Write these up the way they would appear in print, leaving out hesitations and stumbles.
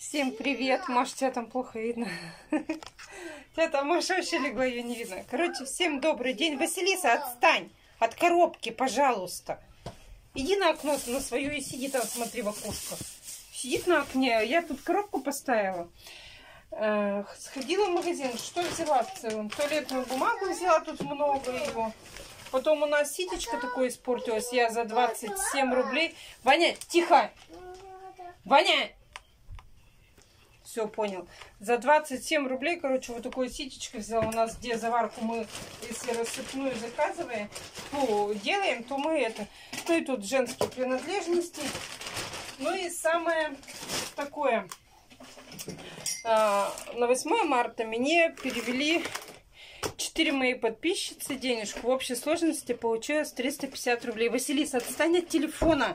Всем привет! Маш, тебя там плохо видно. Тебя там Маша вообще легла, ее не видно. Короче, всем добрый день. Василиса, отстань от коробки, пожалуйста. Иди на окно на свое и сиди там, смотри в окошко. Сидит на окне. Я тут коробку поставила. Сходила в магазин. Что взяла в целом? Туалетную бумагу взяла, тут много его. Потом у нас ситечко такое испортилось. Я за 27 рублей. Ваня, тихо! Ваня! Все, понял. За 27 рублей, короче, вот такое ситечко взяла. У нас, где заварку мы, если рассыпную заказываем, то делаем, то мы это. Ну и тут женские принадлежности. Ну и самое такое. На 8 марта мне перевели 4 мои подписчицы денежку. В общей сложности получилось 350 рублей. Василиса, отстань от телефона.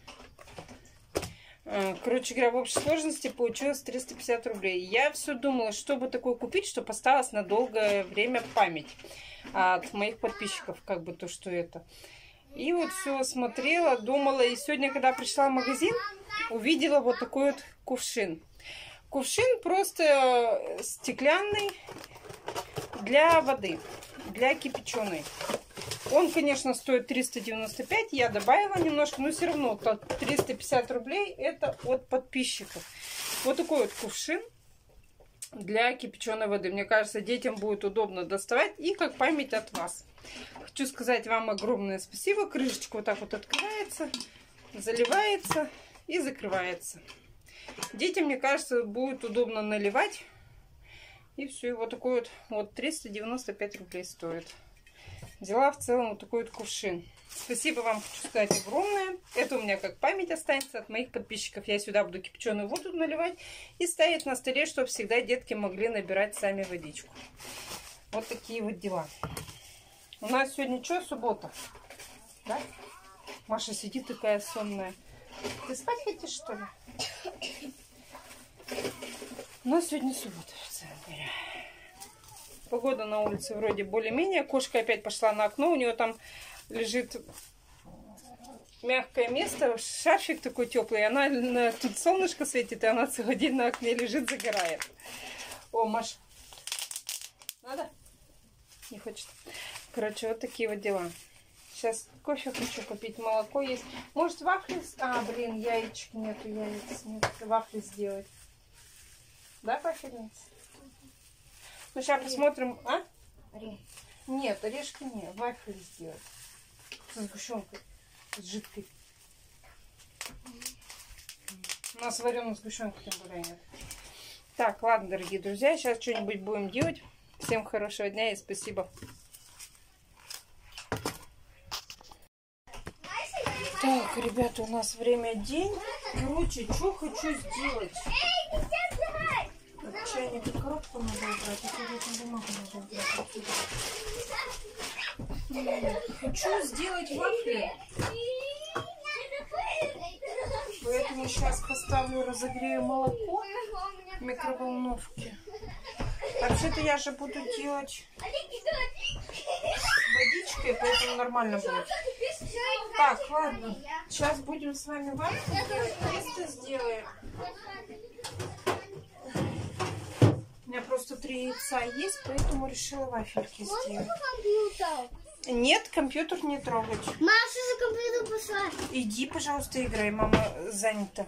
Короче говоря, в общей сложности получилось 350 рублей. Я все думала, чтобы такое купить, чтобы осталось на долгое время память от моих подписчиков, как бы то, что это. И вот все смотрела, думала. И сегодня, когда пришла в магазин, увидела вот такой вот кувшин. Кувшин просто стеклянный для воды, для кипяченой. Он, конечно, стоит 395, я добавила немножко, но все равно 350 рублей это от подписчиков. Вот такой вот кувшин для кипяченой воды. Мне кажется, детям будет удобно доставать и как память от вас. Хочу сказать вам огромное спасибо. Крышечка вот так вот открывается, заливается и закрывается. Детям, мне кажется, будет удобно наливать. И все, и вот такой вот 395 рублей стоит. Взяла в целом вот такой вот кувшин. Спасибо вам, хочу сказать, огромное. Это у меня как память останется от моих подписчиков. Я сюда буду кипяченую воду наливать и ставить на столе, чтобы всегда детки могли набирать сами водичку. Вот такие вот дела. У нас сегодня что, суббота? Да? Маша сидит такая сонная. Ты спать хотишь, что ли? У нас сегодня суббота, в целом говоря. Погода на улице вроде более-менее. Кошка опять пошла на окно. У нее там лежит мягкое место. Шарфик такой теплый. Она тут солнышко светит, и она целый день на окне лежит, загорает. О, Маш. Надо? Не хочет. Короче, вот такие вот дела. Сейчас кофе хочу попить, молоко есть. Может, вафли? А, блин, яичек нету, яиц нет. Вафли сделать. Да, вафельница? Ну, сейчас посмотрим. А? Нет, орешки нет. Вафли сделать. Со сгущенкой. С жидкой. У нас вареной сгущенки тем более нет. Так, ладно, дорогие друзья. Сейчас что-нибудь будем делать. Всем хорошего дня и спасибо. Так, ребята, у нас время день. Короче, что хочу сделать? Чайник и коробку надо убрать, а туалетную бумагу надо убрать. Хочу сделать вафли. Поэтому сейчас поставлю, разогрею молоко в микроволновке. Вообще-то я же буду делать водичкой, поэтому нормально будет. Так, ладно. Сейчас будем с вами вафли делать. Тесто сделаем. У меня просто 3 яйца есть, поэтому решила вафельки сделать. Нет, компьютер не трогать. Маша за компьютер пошла. Иди, пожалуйста, играй. Мама занята.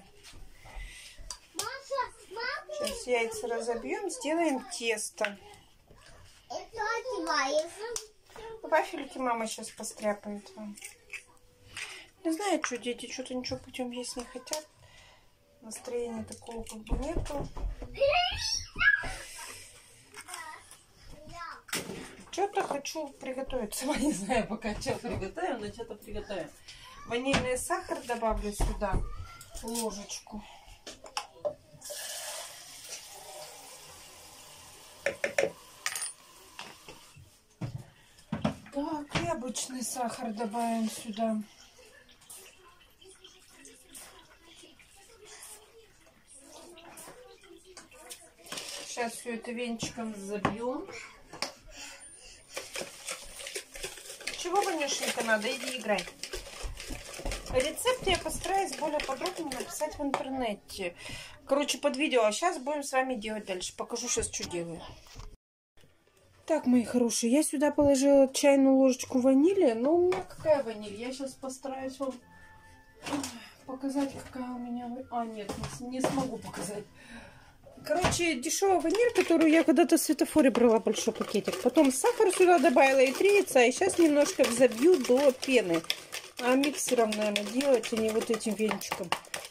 Сейчас яйца разобьем, сделаем тесто. Вафельки мама сейчас постряпает вам. Не знаю, что дети что-то ничего путем есть не хотят. Настроения такого как бы нету. Что-то хочу приготовить. Сама не знаю пока, что приготовим, но что-то приготовим. Ванильный сахар добавлю сюда. Ложечку. Так, и обычный сахар добавим сюда. Сейчас все это венчиком забьем. Чего, Ванюшенька, надо? Иди играй. Рецепт я постараюсь более подробно написать в интернете. Короче, под видео. А сейчас будем с вами делать дальше. Покажу сейчас, что делаю. Так, мои хорошие, я сюда положила чайную ложечку ванили. Но у меня какая ваниль? Я сейчас постараюсь вам показать, какая у меня... А, нет, не смогу показать. Короче, дешевая ваниль, которую я когда-то в светофоре брала, большой пакетик. Потом сахар сюда добавила и 3 яйца. И сейчас немножко взобью до пены. А миксером, наверное, делать, а не вот этим венчиком.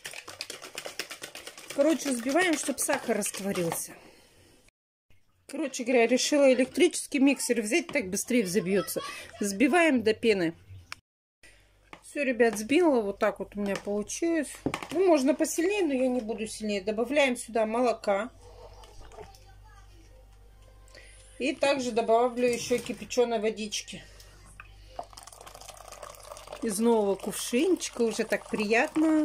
Короче, взбиваем, чтобы сахар растворился. Короче говоря, решила электрический миксер взять, так быстрее взобьется. Взбиваем до пены. Все, ребят, сбила. Вот так вот у меня получилось. Ну, можно посильнее, но я не буду сильнее. Добавляем сюда молока. И также добавлю еще кипяченой водички. Из нового кувшинчика. Уже так приятно.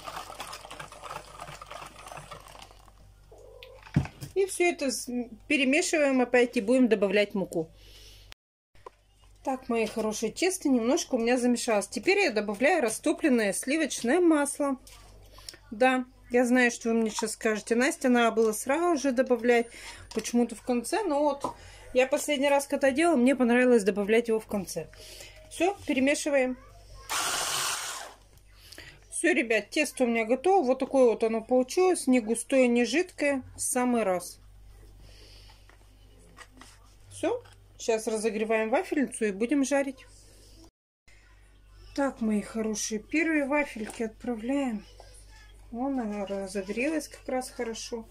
И все это перемешиваем опять и будем добавлять муку. Так, мои хорошие, тесто немножко у меня замешалось. Теперь я добавляю растопленное сливочное масло. Да, я знаю, что вы мне сейчас скажете. Настя, надо было сразу же добавлять почему-то в конце. Но вот я последний раз, когда делала, мне понравилось добавлять его в конце. Все, перемешиваем. Все, ребят, тесто у меня готово. Вот такое вот оно получилось. Не густое, не жидкое. В самый раз. Все. Сейчас разогреваем вафельницу и будем жарить. Так, мои хорошие, первые вафельки отправляем. Вон она разогрелась как раз хорошо.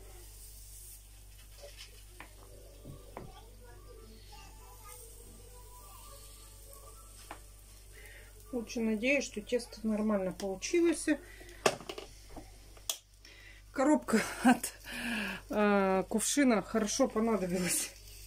Очень надеюсь, что тесто нормально получилось. Коробка от кувшина хорошо понадобилась.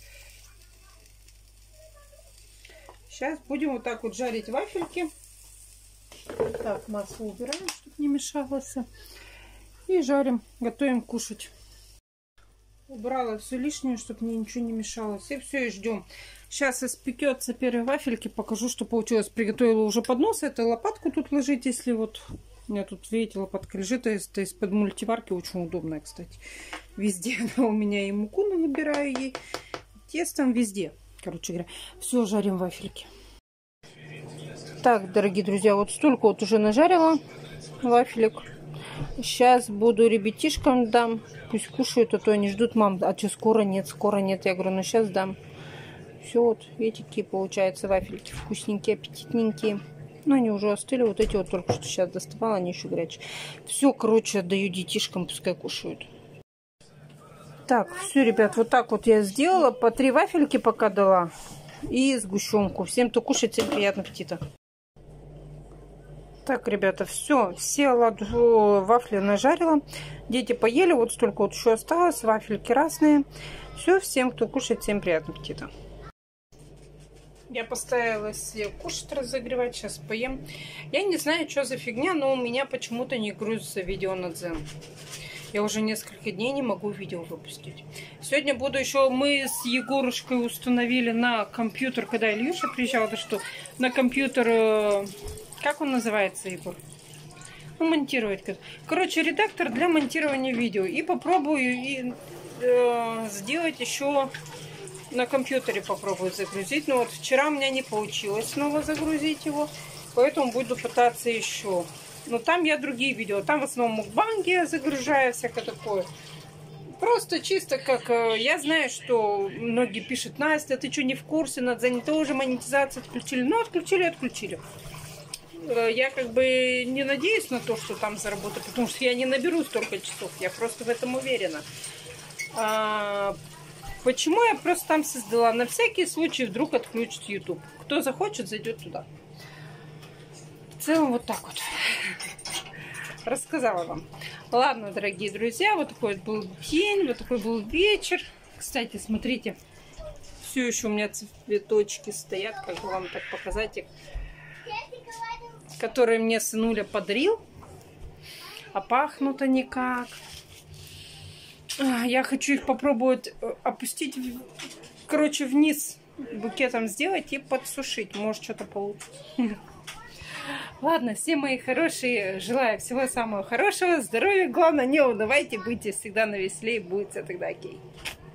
Сейчас будем вот так вот жарить вафельки. Так, масло убираем, чтобы не мешалось. И жарим, готовим кушать. Убрала все лишнее, чтобы мне ничего не мешалось. И все, и ждем. Сейчас испекется первые вафельки. Покажу, что получилось. Приготовила уже поднос. Это лопатку тут ложить, если вот... У меня тут, видите, лопатка лежит. Это из-под мультиварки. Очень удобная, кстати. Везде она у меня. И муку набираю ей. Тестом везде. Короче говоря, все, жарим вафельки. Так, дорогие друзья, вот столько вот уже нажарила вафелек. Сейчас буду ребятишкам дам. Пусть кушают, а то они ждут, мам, а что, скоро нет, скоро нет. Я говорю, ну сейчас дам. Все, вот, видите, какие получаются вафельки. Вкусненькие, аппетитненькие. Ну, они уже остыли. Вот эти вот только что сейчас доставала, они еще горячие. Все, короче, отдаю детишкам, пускай кушают. Так, все, ребят, вот так вот я сделала. По 3 вафельки пока дала. И сгущенку. Всем, кто кушает, всем приятного аппетита. Так, ребята, все вафли нажарила. Дети поели, вот столько вот еще осталось. Вафельки разные. Все, всем, кто кушает, всем приятного аппетита. Я поставила себе кушать, разогревать. Сейчас поем. Я не знаю, что за фигня, но у меня почему-то не грузится видео на Дзен. Я уже несколько дней не могу видео выпустить. Сегодня буду еще... Мы с Егорушкой установили на компьютер, когда Ильюша приезжал, да что, на компьютер... Как он называется, Егор? Ну, монтировать. Короче, редактор для монтирования видео. И попробую сделать еще... На компьютере попробую загрузить. Но вот вчера у меня не получилось снова загрузить его. Поэтому буду пытаться еще... Но там я другие видео. Там в основном мукбанги я загружаю, всякое такое. Просто чисто как... Я знаю, что многие пишут: Настя, ты что, не в курсе? На Дзене тоже монетизацию отключили. Ну, отключили. Я как бы не надеюсь на то, что там заработаю, потому что я не наберу столько часов. Я просто в этом уверена. Почему я просто там создала? На всякий случай вдруг отключит YouTube. Кто захочет, зайдет туда. В целом вот так вот. Рассказала вам. Ладно, дорогие друзья, вот такой вот был день, вот такой был вечер. Кстати, смотрите, все еще у меня цветочки стоят, как бы вам так показать их, которые мне сынуля подарил. А пахнут они как. Я хочу их попробовать опустить, короче, вниз букетом сделать и подсушить. Может, что-то получится. Ладно, все мои хорошие, желаю всего самого хорошего, здоровья, главное, не унывайте, будьте всегда навеселе, и будет все тогда окей.